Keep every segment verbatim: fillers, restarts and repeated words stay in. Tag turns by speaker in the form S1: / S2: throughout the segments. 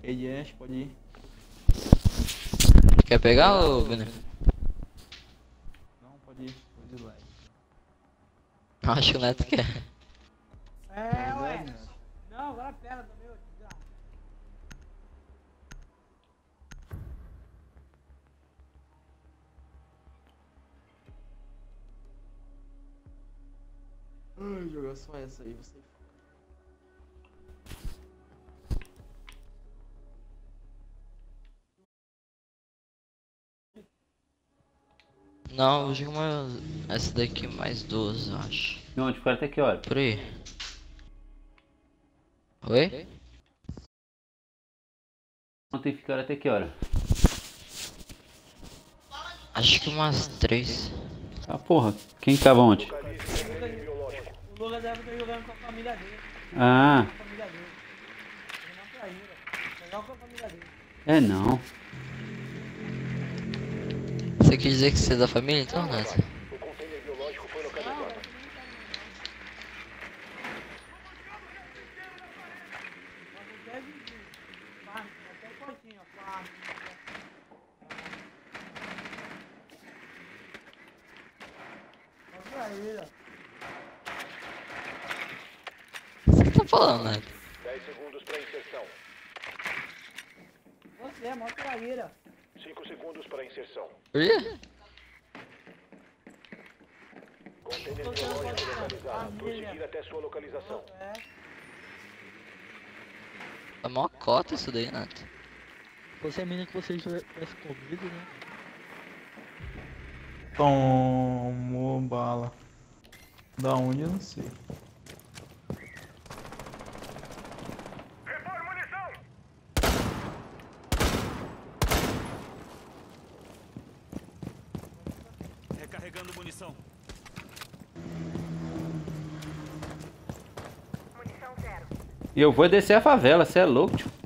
S1: Ele é, pode ir.
S2: Quer pegar ou, Vini?
S1: Não, pode ir. Pode ir lá.
S2: Acho que o Neto quer.
S3: É, ué.
S1: Verdade, né?
S3: Não, agora pega também, ô desgraça.
S1: Ai, jogar só essa aí, você.
S2: Não, eu jogo uma. Essa daqui mais duas, eu acho.
S4: E onde ficar até que hora?
S2: Por aí. Oi?
S4: Ontem ficaram até que hora?
S2: Acho que umas três.
S4: Ah, porra. Quem tava ontem?
S3: O Lucas deve estar jogando com a família dele.
S4: Ah,
S3: Com a família dele. Ele não traíra. Legal com a família dele.
S4: é não.
S2: Você quer dizer que você é da família então, Neto?
S5: O container biológico foi localizado.
S3: Mas até de farm, até fortinho, farm. Olha aí, ó.
S2: O que você tá falando, Neto?
S5: dez segundos para inserção.
S3: Você é mó traíra.
S5: cinco segundos para inserção.
S2: Por quê?
S5: Container biológico localizado. Prosseguir até sua localização.
S3: É.
S2: É mó cota isso daí, Neto.
S6: Se fosse a mina que você tivesse comido, né?
S1: Tomou bala. Da onde eu não sei.
S7: Recarregando munição.
S4: E eu vou descer a favela, você é louco, tio.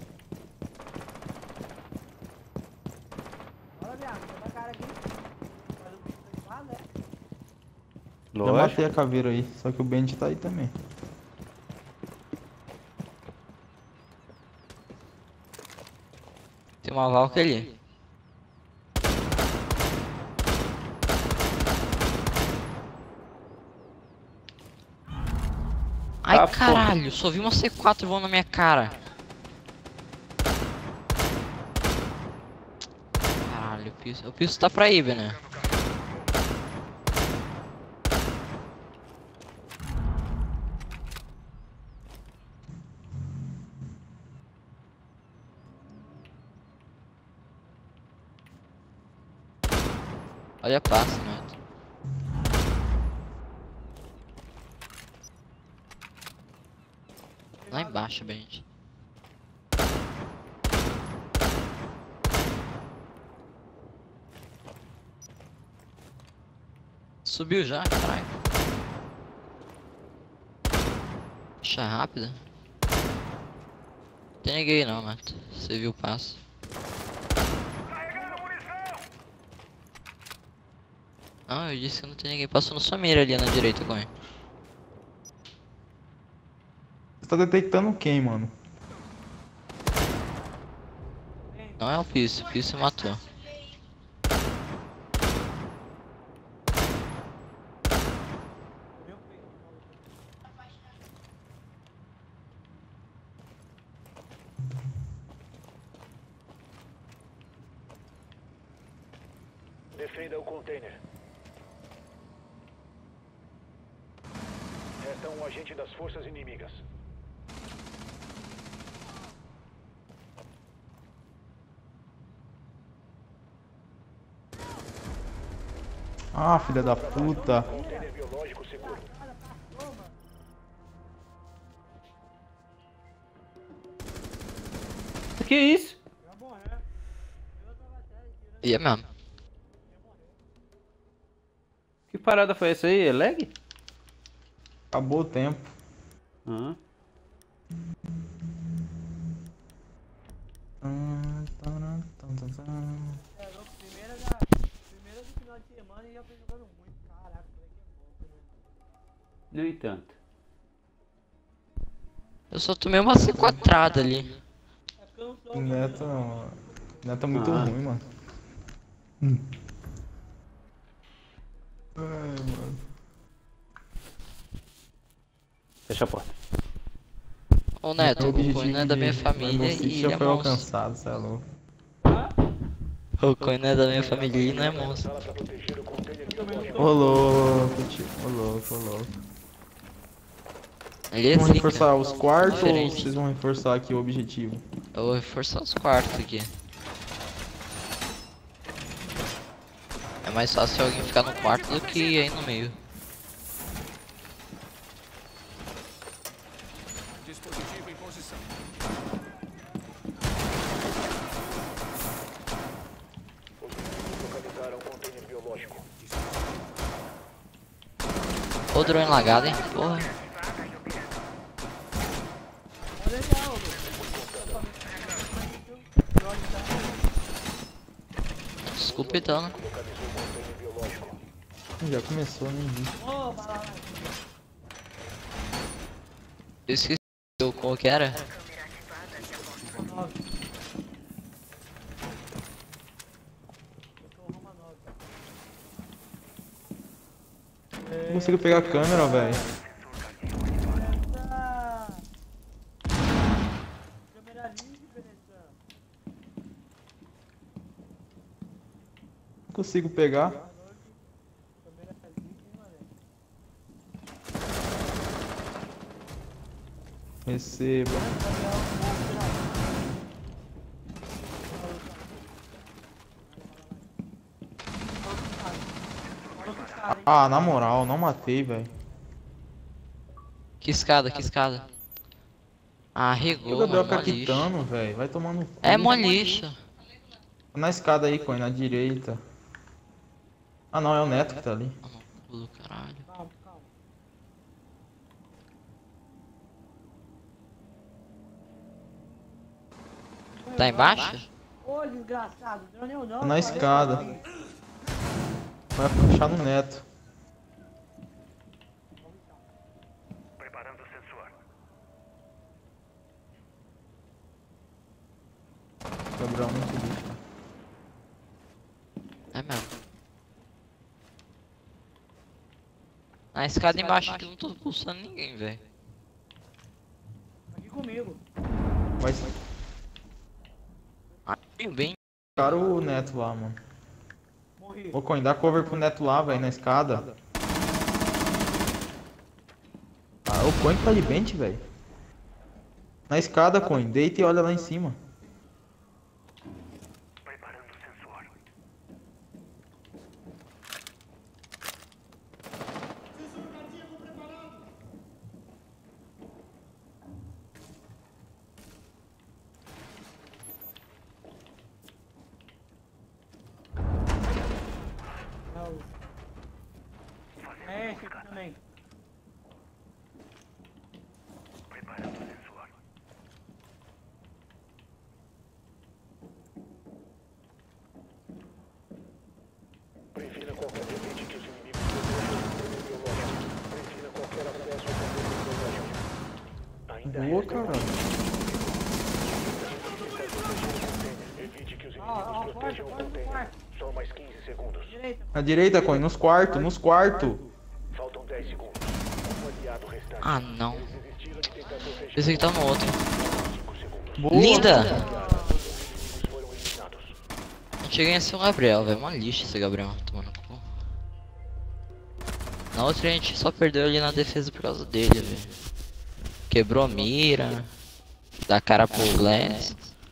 S3: Olha, viado, tem cara aqui. Mas o bicho tá de né?
S1: Já
S4: Lógico.
S1: matei a caveira aí, só que o Bendy tá aí também.
S2: Tem uma Valk ali. Ai,
S4: Ah, porra.
S2: caralho, só vi uma C quatro voando na minha cara. Caralho, o piso, o piso tá pra ir, né? Olha, passa, Neto. Lá embaixo, Benji. Subiu já, caralho. Puxa rápida. Tem ninguém não, Neto. Você viu o passo. Não, eu disse que não tem ninguém. Passou na sua mira ali na direita, com ele.
S1: Você tá detectando quem, mano?
S2: Não é o piso, o piso matou.
S5: Defenda o container. Resta um agente das forças inimigas.
S1: Ah, filha da puta.
S5: Container biológico seguro.
S4: Que isso?
S2: E é mesmo.
S4: Que parada foi essa aí? É lag?
S1: Acabou o tempo.
S4: Ah.
S1: Hum, taran, tan, tan, tan.
S3: É, no primeira da. Primeira do final de semana e já foi jogando muito. Caraca, o moleque é bom, né?
S4: Nem tanto.
S2: Eu só tomei uma C quatrada ali.
S3: É porque eu não sou.
S1: Neto. Neto é muito
S4: Ah.
S1: ruim, mano. Hum. Ai, mano.
S4: Fecha a porta.
S2: Ô Neto,
S1: Meu
S2: o Goku
S1: objetivo
S2: não é da minha
S1: de
S2: família
S1: Rainbow Six
S2: e
S1: já
S2: ele é
S1: foi
S2: monstro.
S1: alcançado, cê é louco.
S2: O Goku não é da minha família e não é monstro.
S5: Sala para proteger o container biológico.
S1: Ô louco, tio. Ô louco, ô louco.
S2: Ele é
S1: Vamos
S2: zica.
S1: reforçar os quartos ou
S2: Diferente.
S1: vocês vão reforçar aqui o objetivo?
S2: Eu vou reforçar os quartos aqui. É mais fácil alguém ficar no quarto do que aí no meio.
S7: Dispositivo em posição.
S5: Os inimigos localizaram o container biológico.
S2: Ô drone lagado, hein? Porra.
S3: É legal,
S2: Desculpa então, né?
S5: Localizou o container biológico.
S1: Já começou, nem vi.
S3: Ô, vai lá.
S2: Eu esqueci qual que era.
S3: Nove. Eu tô Roma nove.
S1: Não consigo pegar a câmera, velho.
S3: Eita! Câmera livre, Benetão.
S1: Não consigo pegar.
S3: Câmera livre, mané.
S1: Receba. Ah, na moral, não matei, velho.
S2: Que escada, que escada. Ah,
S1: O
S2: regou,
S1: Gabriel
S2: mano, mó lixo.
S1: Caquitano, velho. Vai tomando.
S2: É mó lixo.
S1: Na escada aí, Coin, na direita. Ah não, é o Neto que tá ali.
S2: Ah, não, pulo, caralho.
S3: Calma, calma.
S2: Tá embaixo?
S3: Ô, desgraçado, drone eu não.
S1: Tá na
S3: cara.
S1: escada. Vai puxar no Neto.
S5: Preparando o sensor.
S1: Gabriel muito lixo.
S2: É mesmo. Na escada embaixo aqui eu não tô pulsando ninguém, velho.
S3: Aqui comigo.
S1: Vai
S2: Ah, bem.
S1: ficar o Neto lá, mano.
S3: Morri.
S1: Ô, Coin, dá cover pro Neto lá, velho, na escada. Ah, o Coin que tá de bench, velho. Na escada, Coin. Deita e olha lá em cima.
S5: Preparando o sensor.
S3: Não. É, esse aqui também.
S5: Preparando o sensor. Previna qualquer evite que os inimigos desejam o container biológico. Previna qualquer acesso ao container biológico. Ainda
S1: Boa,
S5: resta
S1: caralho.
S5: Evite que os
S3: Ó, ó,
S5: inimigos
S3: porta,
S5: protejam o
S3: porta do
S5: container.
S3: quarto.
S5: Só mais quinze segundos.
S3: Direita.
S1: Na direita, Coin, nos quartos, nos quartos.
S5: Faltam dez segundos. Um aliado restante.
S2: Ah, não.
S5: Eles desistiram de tentar proteger
S2: Pensei que tá no outro.
S5: cinco segundos.
S1: Boa.
S2: Linda!
S5: Os inimigos foram eliminados.
S2: Não cheguei a ser o Gabriel, velho. Mó lixo esse Gabriel. Tomando cu. Na outra a gente só perdeu ali na defesa por causa dele, velho. Quebrou a mira. Dá cara pro Glass.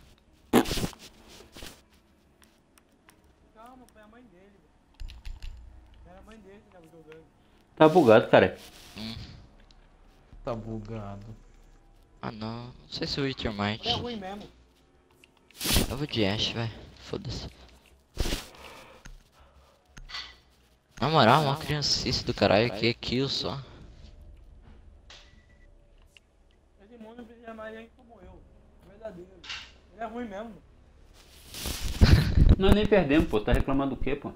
S3: Calma, foi a mãe dele. Era a mãe dele que tava jogando.
S4: Tá bugado, cara.
S1: Tá bugado.
S2: Ah não. Não sei se eu vou de Termite.
S3: É ruim mesmo.
S2: Eu vou de Ash, velho. Foda-se. Na moral, uma criancice do caralho que é kill só.
S3: Esse mundo precisa mais gente como eu. Verdadeiro. Ele é ruim mesmo.
S4: Nós nem perdemos, pô. Tá reclamando do quê, pô?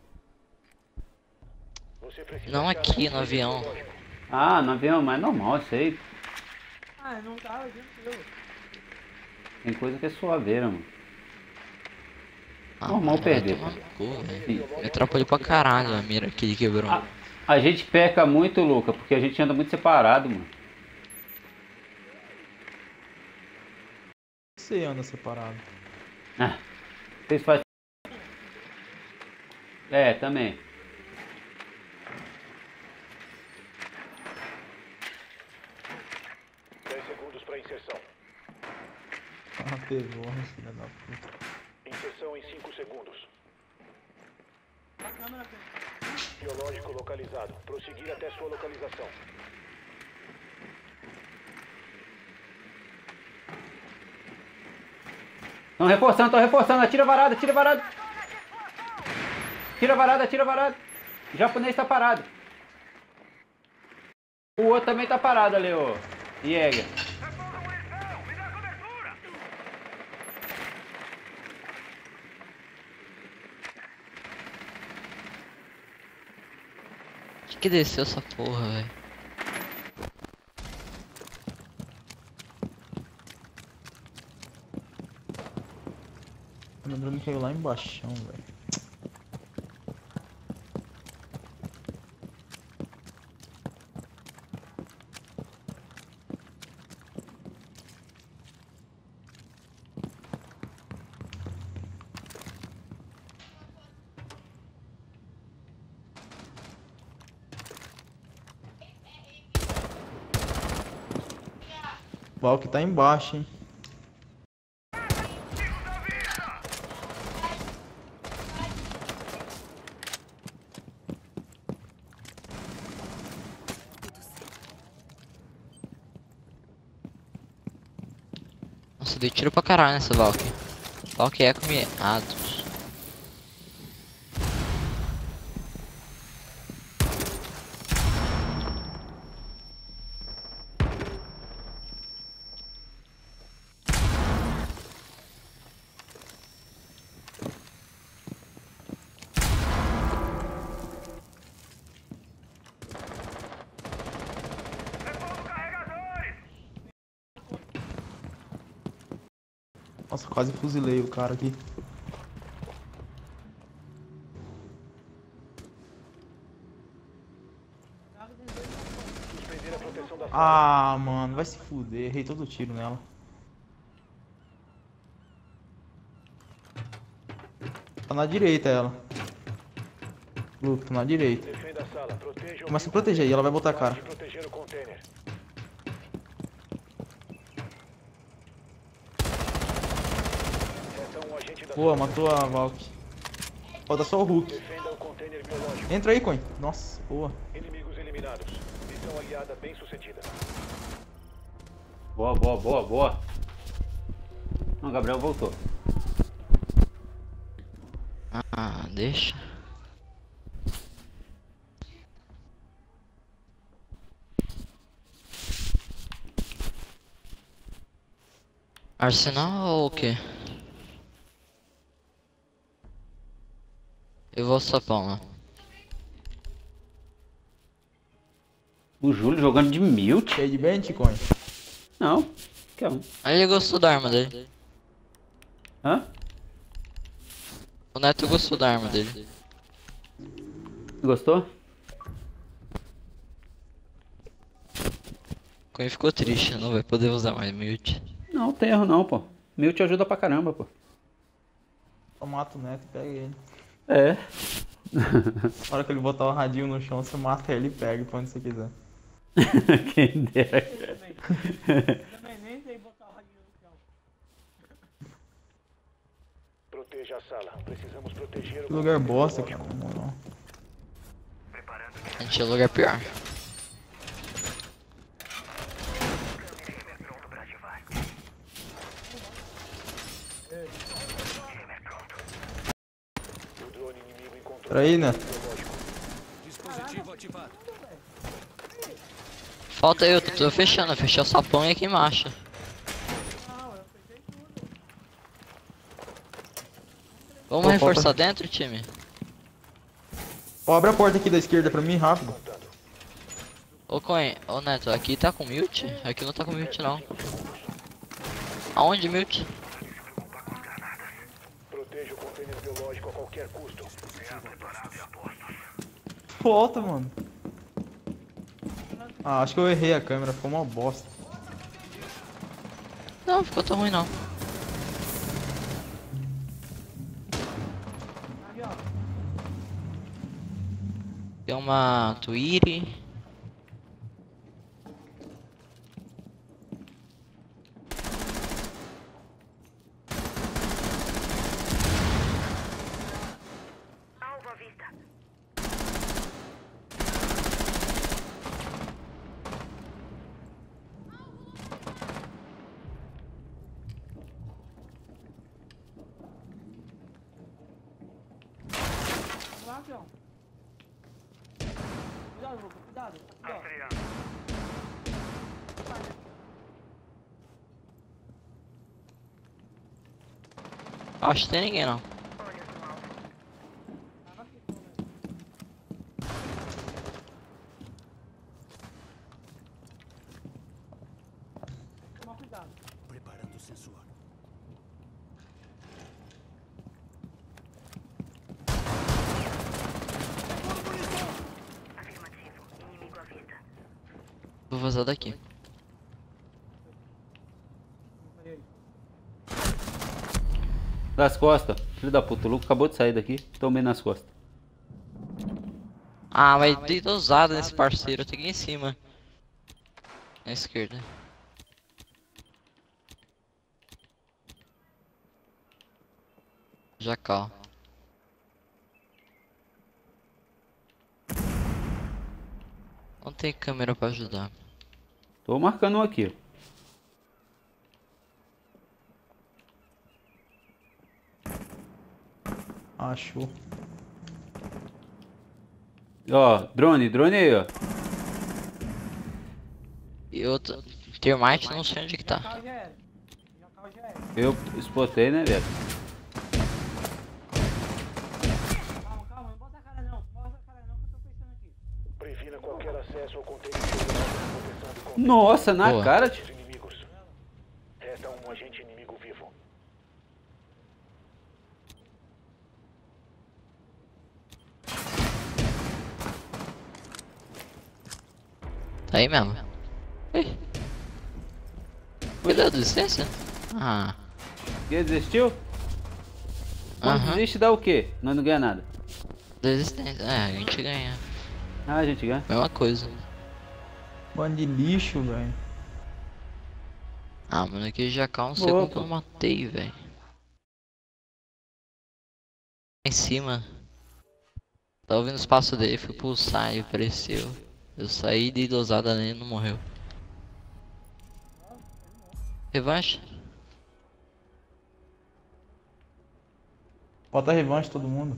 S5: Você precisa
S2: Não
S5: achar
S2: aqui
S5: o
S2: no avião.
S5: biológico.
S4: Ah, no avião, mas é normal, isso aí.
S3: Ah, não tava tranquilo.
S4: Tem coisa que é suaveira, mano.
S2: Ah,
S4: Normal
S2: mano, vai
S4: perder,
S2: tomar
S4: pô.
S2: no cu, velho. Me atrapalhou pra caralho a mira que ele quebrou.
S4: A, a gente peca muito, Luca, porque a gente anda muito separado, mano.
S1: Você anda separado.
S4: Ah, vocês fazem. É, também.
S5: dez segundos para inserção.
S1: Ah, pegou, filha da puta.
S5: Inserção em cinco segundos.
S3: A câmera tem.
S5: Biológico localizado. Prosseguir até sua localização.
S4: Estão reforçando, estão reforçando. Atira varada, atira varada. Tira varada, atira varada. O japonês tá parado. O outro também tá parado ali, ô. Jäger.
S2: Que que desceu essa porra, velho?
S1: Meu drone caiu lá embaixo, velho. O Valk tá embaixo, hein.
S2: Nossa, deu tiro pra caralho nessa Valk. Valk é com miados.
S1: Nossa, quase fuzilei o cara aqui.
S5: Suspender a proteção da sala.
S1: Ah, mano, vai se fuder. Errei todo o tiro nela. Tá na direita ela. Luke, tá na direita.
S5: Defenda a sala. Proteja o
S1: Começa a proteger aí, ela vai botar a cara.
S5: de proteger o container. Resta um agente da
S1: Boa, matou a Valk. Falta só o Hulk.
S5: Defenda o container biológico.
S1: Entra aí, Coin. Nossa, boa.
S5: Inimigos eliminados. Missão aliada bem sucedida.
S4: Boa, boa, boa, boa. Não, Gabriel voltou.
S2: Ah, deixa. Arsenal ou o quê? Eu vou sapão lá.
S4: O Júlio jogando de mute?
S1: Cheio de bench, Coin.
S4: Não, quer um.
S2: Aí ele gostou da arma dele.
S4: Hã?
S2: O Neto gostou da arma dele.
S4: Gostou?
S2: Quem ficou triste, não vai poder usar mais mute.
S4: Não, tem erro não, pô. Mute ajuda pra caramba, pô.
S1: Só mata o Neto e pega ele.
S4: É.
S1: Na hora que ele botar o radinho no chão, você mata ele e pega pra onde você quiser.
S4: Quem dera.
S3: Também nem sei botar o radinho no chão.
S5: Proteja a sala. Precisamos proteger o
S1: Que lugar
S5: container
S1: bosta,
S5: biológico.
S1: cara. Na moral.
S2: A gente tinha lugar pior.
S5: O drone inimigo encontrou
S1: Peraí, Neto.
S7: Dispositivo ativado.
S2: Falta eu, tô fechando, eu fechei o sapão e aqui embaixo. Vamos
S1: Pô,
S2: reforçar
S1: falta-
S2: dentro, time?
S1: Ó, abre a porta aqui da esquerda pra mim, rápido.
S2: Ô Coin, ô Neto, aqui tá com mute? Aqui não tá com mute não. Aonde, Milt?
S5: Proteja o container biológico a qualquer custo.
S1: Volta, mano. Ah, acho que eu errei a câmera, ficou uma bosta.
S2: Não, ficou tão ruim não.
S3: Ali, ó.
S2: Tem uma Twitty.
S3: Vamos lá, Fião. Cuidado, Lucas, cuidado. Aqui, ó.
S2: Acho que tem ninguém não.
S3: Tava aqui, pô, velho. Toma cuidado.
S7: Preparando o sensor.
S2: Vou vazar daqui.
S4: Das costas. Filho da puta, o Luco acabou de sair daqui. Tomei nas costas.
S2: Ah, mas dei dosada nesse parceiro, eu tenho que ir em cima. Na esquerda. Jacal. Não tem câmera pra ajudar.
S4: Tô marcando um aqui.
S1: Achou.
S4: Ó, drone, drone aí, ó.
S2: E outro. Termite não sei onde que tá.
S3: Jacal já era. Jacal já era.
S4: Eu spotei, né, velho?
S3: Calma, calma, não bota a cara não. Não bota a cara não que eu tô fechando aqui.
S5: Previna qualquer acesso ao container biológico com proteção de container
S4: Nossa, na
S2: Boa.
S4: cara,
S5: dos
S4: tio.
S5: inimigos. Resta um agente inimigo vivo.
S2: Tá aí mesmo. Ih. Cuidado, licença? Ah.
S4: Que desistiu? Quando
S2: Aham.
S4: desiste dá o quê? Nós não ganha nada.
S2: Desistência. É, a gente ganha.
S4: Ah, a gente ganha.
S2: Mesma coisa.
S1: Bando de lixo, velho.
S2: Ah, mano, aquele Jacal não sei
S4: Boa,
S2: como que eu
S4: pô.
S2: não matei, velho. Em cima. Tava ouvindo o espaço dele, fui pulsar e apareceu. Eu saí de dosada nele e não morreu. Revanche?
S1: Bota revanche todo mundo.